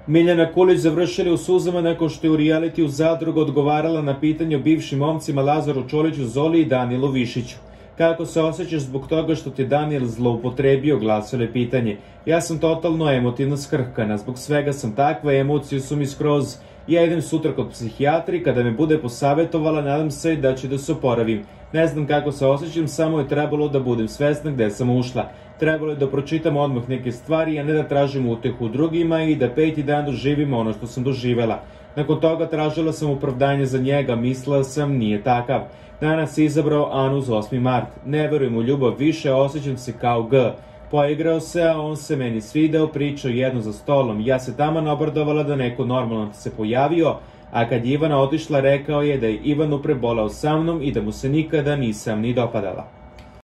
Miljana Kulić završila u suzama nakon što je u realitiju Zadruga odgovarala na pitanje o bivšim momcima Lazaru Čoliću, Zoli i Danilu Višiću. Kako se osjećaš zbog toga što ti Danil zloupotrebio, glasilo je pitanje. Ja sam totalno emotivno skrhkana, zbog svega sam takva, emocije su mi skroz. Ja idem sutra kod psihijatri, kada me bude posavjetovala, nadam se da ću da se oporavim. Ne znam kako se osjećam, samo je trebalo da budem svesna gde sam ušla. Trebalo je da pročitam odmah neke stvari, a ne da tražim utehu drugima i da peti dan doživim ono što sam doživela. Nakon toga tražila sam opravdanje za njega, mislila sam nije takav. Danas je izabrao Anu za 8. mart. Ne verujem u ljubav više, osjećam se kao G. Poigrao se, a on se meni svideo, pričao jedno za stolom. Ja se taman obradovala da neko normalan se pojavio, a kad je Ivana otišla rekao je da je Ivanu prebolao sa mnom i da mu se nikada nisam ni dopadala.